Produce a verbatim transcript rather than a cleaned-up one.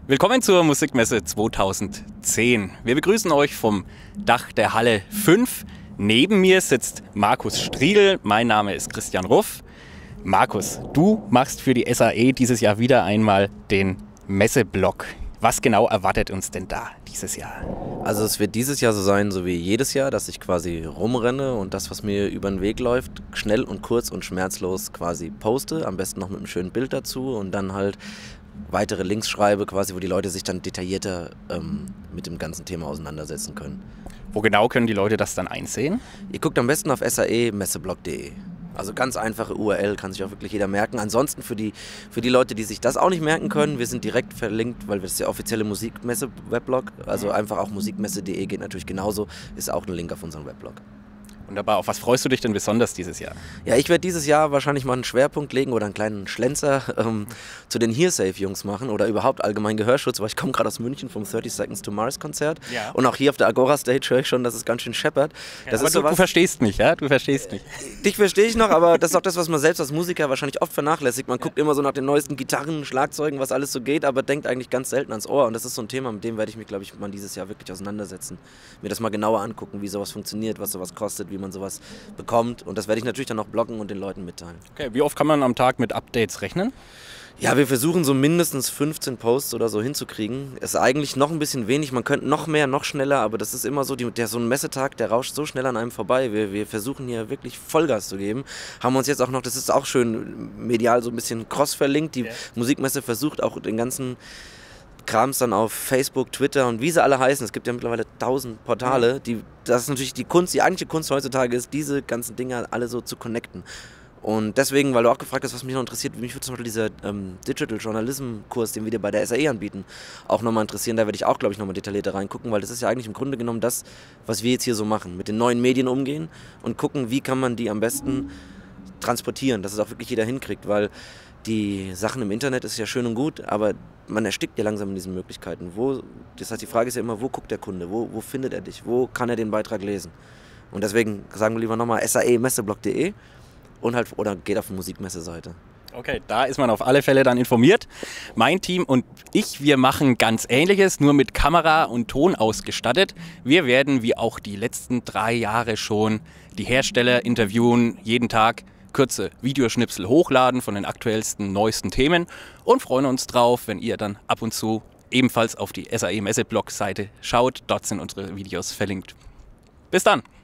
Willkommen zur Musikmesse zweitausendzehn. Wir begrüßen euch vom Dach der Halle fünf. Neben mir sitzt Markus Striegel, mein Name ist Christian Ruff. Markus, du machst für die S A E dieses Jahr wieder einmal den Messeblock. Was genau erwartet uns denn da dieses Jahr? Also es wird dieses Jahr so sein, so wie jedes Jahr, dass ich quasi rumrenne und das, was mir über den Weg läuft, schnell und kurz und schmerzlos quasi poste. Am besten noch mit einem schönen Bild dazu und dann halt weitere Links schreibe, quasi, wo die Leute sich dann detaillierter ähm, mit dem ganzen Thema auseinandersetzen können. Wo genau können die Leute das dann einsehen? Ihr guckt am besten auf S A E messeblock punkt de. Also ganz einfache U R L, kann sich auch wirklich jeder merken. Ansonsten für die, für die Leute, die sich das auch nicht merken können, wir sind direkt verlinkt, weil das ist der offizielle Musikmesse-Weblog. Also einfach auch musikmesse punkt de geht natürlich genauso, ist auch ein Link auf unserem Weblog. Wunderbar. Auf was freust du dich denn besonders dieses Jahr? Ja, ich werde dieses Jahr wahrscheinlich mal einen Schwerpunkt legen oder einen kleinen Schlenzer ähm, zu den Hearsafe-Jungs machen oder überhaupt allgemein Gehörschutz, weil ich komme gerade aus München vom thirty Seconds to Mars Konzert Ja. und auch hier auf der Agora-Stage höre ich schon, dass es ganz schön scheppert. Ja, das aber ist du, sowas, du verstehst mich, ja? Du verstehst mich. Dich verstehe ich noch, aber das ist auch das, was man selbst als Musiker wahrscheinlich oft vernachlässigt. Man guckt immer so nach den neuesten Gitarren, Schlagzeugen, was alles so geht, aber denkt eigentlich ganz selten ans Ohr. Und das ist so ein Thema, mit dem werde ich mich, glaube ich, mal dieses Jahr wirklich auseinandersetzen. Mir das mal genauer angucken, wie sowas funktioniert, was sowas kostet, wie man sowas bekommt. Und das werde ich natürlich dann auch bloggen und den Leuten mitteilen. Okay, wie oft kann man am Tag mit Updates rechnen? Ja, wir versuchen so mindestens fünfzehn Posts oder so hinzukriegen. Ist eigentlich noch ein bisschen wenig, man könnte noch mehr, noch schneller, aber das ist immer so, die, der, so ein Messetag, der rauscht so schnell an einem vorbei. Wir, wir versuchen hier wirklich Vollgas zu geben. Haben uns jetzt auch noch, das ist auch schön medial so ein bisschen cross verlinkt. Die ja. Musikmesse versucht auch den ganzen Krams dann auf Facebook, Twitter und wie sie alle heißen. Es gibt ja mittlerweile tausend Portale. Die, das ist natürlich die Kunst, die eigentliche Kunst heutzutage ist, diese ganzen Dinge alle so zu connecten. Und deswegen, weil du auch gefragt hast, was mich noch interessiert, mich würde zum Beispiel dieser ähm, Digital Journalism Kurs, den wir dir bei der S A E anbieten, auch nochmal interessieren. Da werde ich auch, glaube ich, nochmal detaillierter reingucken, weil das ist ja eigentlich im Grunde genommen das, was wir jetzt hier so machen. Mit den neuen Medien umgehen und gucken, wie kann man die am besten transportieren, dass es auch wirklich jeder hinkriegt, weil die Sachen im Internet ist ja schön und gut, aber man erstickt ja langsam in diesen Möglichkeiten. Wo, das heißt, die Frage ist ja immer, wo guckt der Kunde, wo, wo findet er dich, wo kann er den Beitrag lesen? Und deswegen sagen wir lieber nochmal S A E messeblock punkt de und halt, oder geht auf die Musikmesse-Seite. Okay, da ist man auf alle Fälle dann informiert. Mein Team und ich, wir machen ganz Ähnliches, nur mit Kamera und Ton ausgestattet. Wir werden, wie auch die letzten drei Jahre schon, die Hersteller interviewen, jeden Tag kurze Videoschnipsel hochladen von den aktuellsten, neuesten Themen und freuen uns drauf, wenn ihr dann ab und zu ebenfalls auf die S A E Messeblock Seite schaut. Dort sind unsere Videos verlinkt. Bis dann!